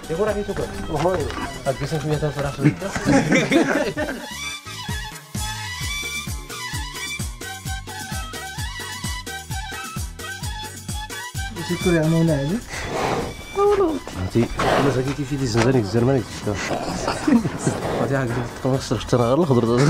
يقول راكي تاكل وهو هكا 500 فراخ شكرا يا عمونا عليك عرفتي انا زكيتي في دي زنزانيك الزرمانيك تشتا عرفتي هاك تقمص اختنا غير الخضر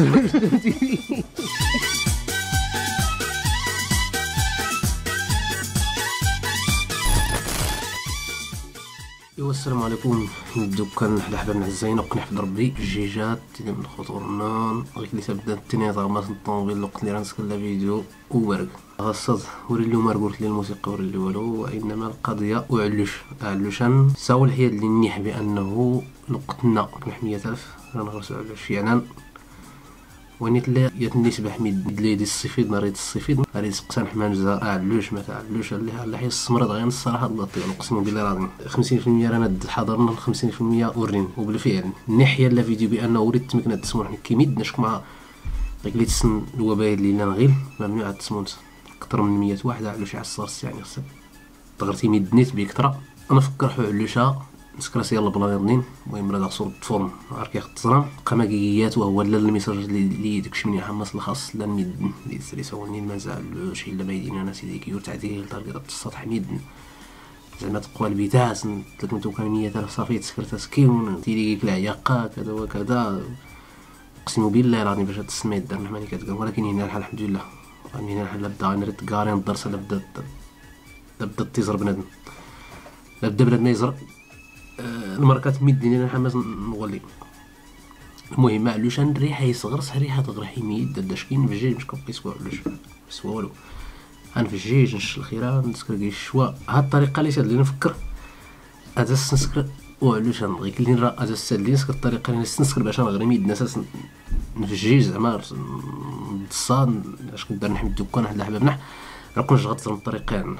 ايوا السلام عليكم. نبداو كنحل حبابنا الزين وكنحمد ربي الجيجات اللي من خطورنا غير اللي تبدا التنيط غماس الطوموبيل الوقت اللي غنسكن فيديو وبرك غصد وري اللي ما قلت لي الموسيقى وري اللي والو، وانما القضيه وعلوشان ساو الحياد اللي نيح بانه لقطنا كنحمية الف رانا غرسو علوش يعني ونيت لا يتني سبح ميد ليدي الصفيد مريض الصفيد مريض سقسان حمانجه علوش ما تعلوش اللي حي الصمرض غير الصراحه الله يطيب اقسم بالله العظيم 50% رانا حضرنا 50% ورين وبالفعل نحيا لا فيديو بانه وريت تمكنا تسمون حنا كيميد نشك مع رجلي تسن الوباء اللي لنا غير ممنوع تسمون اكثر من 100 واحد علوش على الصرص يعني خصك تغرتي ميدنيت بكثره. انا فكر حو علوشها نسكراسي يلا بلا يضنين المهم راه صورة فورم عارف كيخ التصرام قماقيات وهو لا الميساج اللي داكشي من يحمس الخاص لا الميدن اللي تسري سولني مازال شي الا ما يدين انا سيدي كيور تعديل طريقه السطح ميدن زعما تقوى البيتاس 300,000 صافي تسكرت سكيون تيلي العياقه كذا وكذا اقسم بالله العظيم باش هاد السميت دار ماني كتقول. ولكن هنا الحال الحمد لله هنا الحال بدا نريد كارين الدرس بدا تيزر بنادم بدا بنادم يزر الماركات ميدين انا حماس نغولي. المهم علوشان الريحه يصغر ريحه تغرحي ميد داش كاين في الجيج مش كنقيسوا علوش بس والو انا في الجيج نش الخيران نسكر كاع الشوا هاد الطريقه اللي اللي نفكر هذا نسكر وعلوشان غير كلين راه هذا اللي نسكر الطريقه اللي نسكر باش نغري ميد اساس في الجيج زعما الصاد اش كندير نحمد الدكان واحد الحبابنا راه كنت غتر من الطريقين.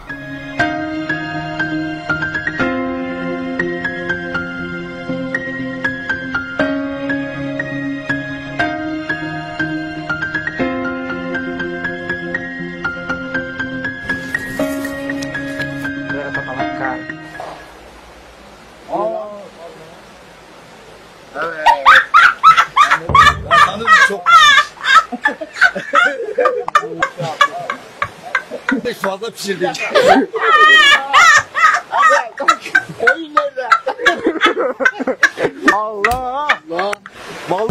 fazla pişirdik. Oyun nerede? Allah! Allah! Mal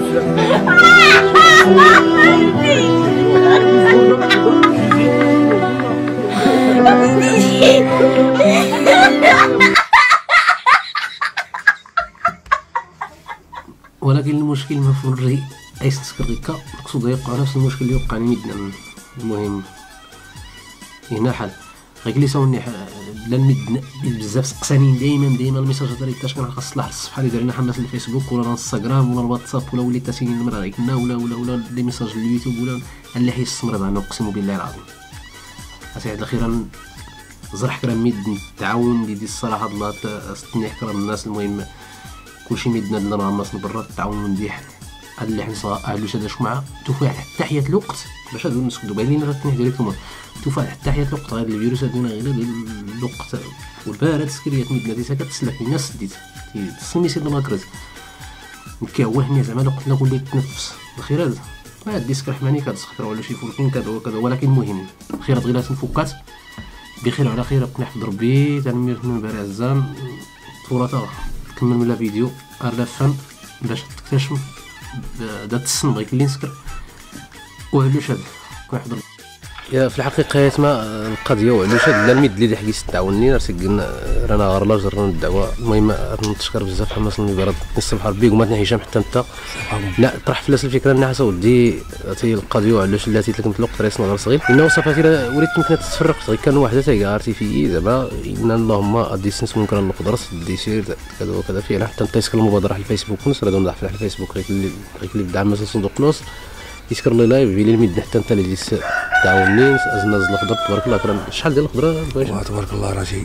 ولكن المشكل ما في الري اي سكريكا مقصود يوقع نفس المشكل اللي وقع لميدنا. المهم هنا حل غير اللي ساوني بلا الميد بزاف سقسانين دائما الميساجات اللي كاش كنخص تصلح الصفحه اللي درنا حنا في الفيسبوك ولا الانستغرام ولا الواتساب ولا وليت تاسيني المرا غير كنا ولا لي ميساج اليوتيوب ولا اللي حي السمر انا اقسم بالله العظيم اسعد اخيرا زرح كرا ميد التعاون ديال الصراحه الله استني كرا الناس. المهم كلشي ميدنا لنا راه ماس برا التعاون مليح اللي حنا علوش هذاك معاه توفى حتى حياه الوقت باش هادو نسكتو باينين راه تنحي ديالكم توفى حتى حياه الوقت غير الفيروس هادونا غير الوقت والبارد سكريات ميدنا ديسا كتسلك الناس سديت تصمي سيد الماكرز مكاوحني زعما الوقت لا كل يتنفس الخير هذا هاد الديسك رحماني كتسخر ولا شي فولكين كذا وكذا. ولكن المهم الخير غير تنفكات بخير وعلى خير كنحمد ربي تنمير من بارع الزان طفولة تكمل من الفيديو ارلفن باش تكتشف دات السن بغيت اللي نسكر وعلوش هذا كنحضر يا في الحقيقه يتما القضيه وعلوش هذا لا الميد اللي حكيت تعاوني رانا غير لا جرنا الدعوه. المهم نتشكر بزاف حماس المباراه الصباح ربي وما تنحي هشام حتى انت لا طرح فلاس الفكره الناعسه ودي تي القضيه وعلوش التي تلكمت الوقت راه غير صغير انه صافي وريت يمكن تتفرق غير كان وحده تاع عرفتي في زعما ان اللهم اديسنس ممكن نقدر ديسير كذا وكذا فيها حتى انت يسكر المبادره على الفيسبوك نسرد نضح في الفيسبوك غير اللي بدا مثلا صندوق نص يسكر لي لايف بيلي الميد حتى انت اللي تعاوني نزل الخضر تبارك الله كرا شحال ديال الخضره تبارك الله راجي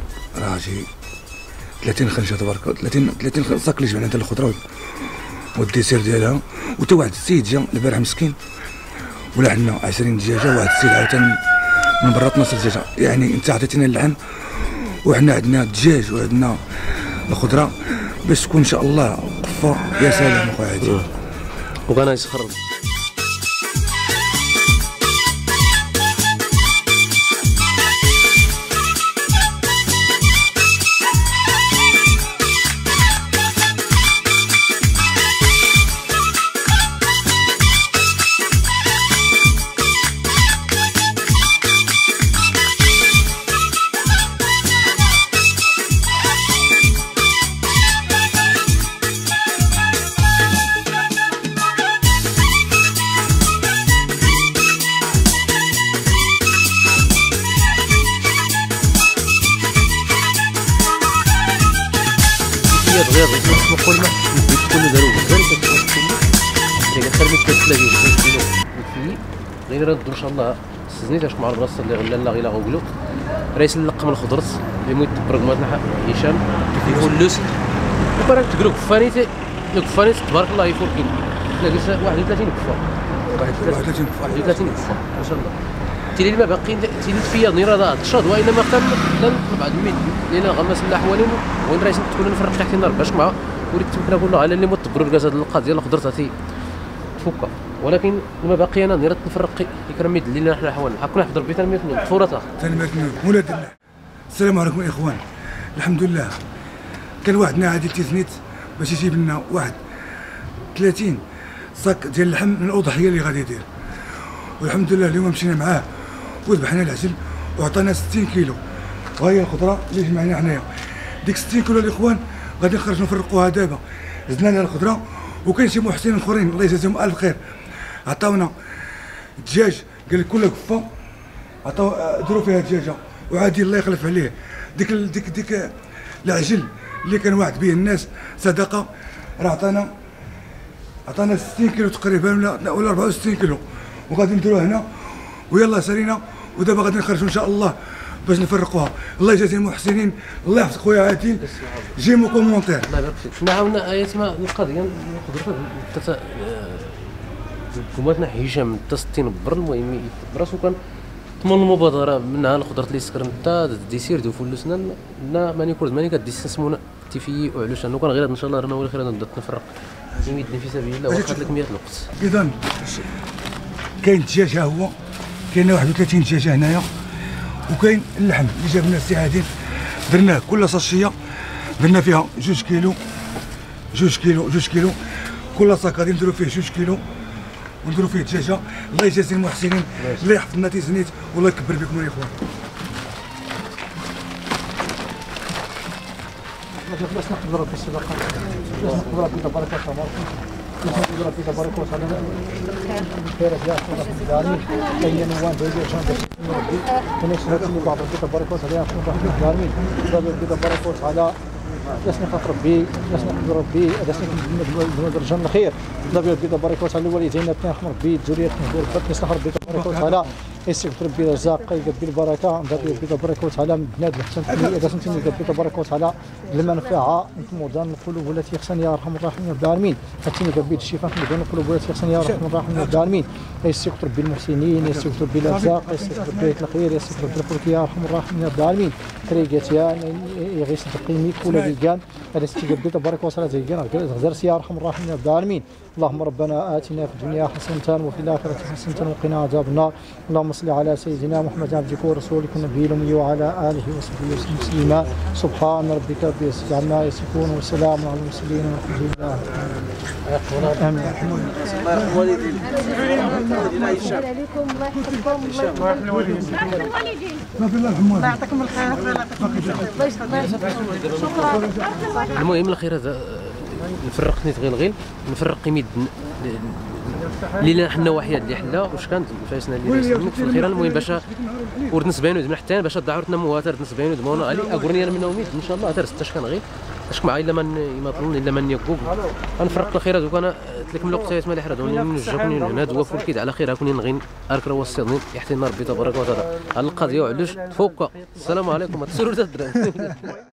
30 خنشه تبارك 30 صاك اللي جبنا حتى الخضره والديسير ديالها وتا واحد السيد جا البارح مسكين ولا عندنا 20 دجاجه واحد السيد عاوتاني من برا 12 دجاجه يعني انت عطيتينا اللحم وحنا عندنا الدجاج وعندنا الخضره باش تكون ان شاء الله قفه يا سلام اخويا عادل. وكان يسخر غير نقول ما البيت كله دارو بزاف كتخرج خرجت 30 كيلو غير ردوا ان شاء الله استزنيت مع البلاصه اللي غلا غير غوغلو رئيس اللقم الخضرت اللي مويت برغماتنا هشام يفلوس وبارك تقولوا كفانيتي تبارك الله يفور كاين تلاقيت 31 كفا 31 كفا ما شاء الله تيلي ما باقيين تيلي فيا نيرا تشاد وانما قام لن بعد الميد لينا غمس الاحوالين وين رئيس تكون نفرق تحت النار باش مع وليت نقول له على اللي متبرر كاز هذه القضيه ديال الخضر تاعتي تفكا ولكن ما باقي انا نيرا نفرق يكرم يد لينا حنا الاحوال حكون نحضر بيت تنميه الفورات تنميه ولاد الله. السلام عليكم يا اخوان. الحمد لله كان وعدنا عادي تيزنيت باش يجيب لنا 30 صاك ديال اللحم من الاضحيه اللي غادي يدير، والحمد لله اليوم مشينا معاه وذبحنا العجل وعطانا 60 كيلو وهي الخضره اللي جمعنا حنايا. ديك 60 كيلو الاخوان غادي نخرجوا نفرقوها دابا، زدنا لها الخضره وكاين شي محسنين اخرين الله يجازيهم الف خير عطاونا الدجاج قال لك كل كفه عطاو دروا فيها دجاجه وعادي الله يخلف عليه. ديك العجل اللي كان واعد به الناس صدقه راه عطانا 60 كيلو تقريبا ولا 64 كيلو وغادي نديروها هنا ويلا سالينا ودابا غادي نخرجوا ان شاء الله باش نفرقوها. الله يجازي المحسنين، الله يحفظ خويا عادل. جيمو كومونتير الله يبارك فيك. حنا عاونا ايات ما القضيه نقدروا حكومتنا هشام حتى 60 بر المهم براسو كان ضمن المبادره منها الخضره اللي سكرنا حتى ديسير دو فلوسنا لا ماني كورز ماني كديسمونا تيفي وعلاش انه كان غير ان شاء الله رانا خير نبدا نفرق يمدني في سبيل الله واخا لك 100 الوقت. اذا كاين الدجاج ها هو كاين 31 دجاجه هنايا وكاين اللحم اللي جاب لنا السي عادل درناه كل صاشيه درنا فيها 2 كيلو كل صاك غادي نديرو فيه 2 كيلو ونديرو فيه دجاجه. الله يجازي المحسنين، الله يحفظ لنا تيزنيت والله يكبر بكم يا اخوان. باش نقدر ربي الصدقه باش نقدر ربي تبارك وتعالى نقدر ربي تبارك وتعالى خير يا اخوان كاين نوان ديال جان ربي كاين شي هادشي اللي بعض ربي تبارك وتعالى يكون رحمه العالمين ربي تبارك وتعالى باش نخاف ربي باش نقدر ربي باش نكون الجنه خير ربي تبارك وتعالى والدينا تنخم ربي ذريتنا وربي يصلح ربي تبارك وتعالى يسكت ربي الرزاق يقبل البركه ربي تبارك وتعالى من بنات الحسن اذا سمتني ربي تبارك وتعالى المنفعه نتمودان القلوب التي يحسن يا ارحم الراحمين رب العالمين حتى ربي الشفاء نتمودان القلوب التي يحسن يا ارحم الراحمين رب العالمين يسكت ربي المحسنين يسكت ربي الارزاق يسكت ربي الخير يسكت ربي الفرج يا ارحم الراحمين رب العالمين طريقتيان يغيس تقيمي كل ديكان هذا ربي تبارك وتعالى ديكان غزر يا ارحم الراحمين رب العالمين. اللهم ربنا آتنا في الدنيا حسنة وفي الآخرة حسنة وقنا عذاب النار. اللهم صل على سيدنا محمد عبدك ورسولك النبي الأمي وعلى آله وصحبه وسلم تسليما. سبحان ربك رب العزة عما يصفون وسلام على المرسلين والحمد لله. آمين. الله يعطيكم الخير. المهم الخير هذا نفرق نيت غير نفرق يميد اللي حنا وحيد اللي حنا واش كانت فايسنا اللي في الخير. المهم باش ورد نسبانو من حتى باش دعورتنا مواتر نسبانو دمونا علي اغورني انا من نوميت ان شاء الله تر 16 كان غير اش مع الا من يماطلون الا من يقوق غنفرق الخيرات وكان تلك من الوقت ما حرد من جاكني هنا دوا فول كيد على خير كوني نغين اركر وسطني يحتي ربي تبارك وتعالى على القضيه وعلاش تفوق. السلام عليكم تسرور تدرا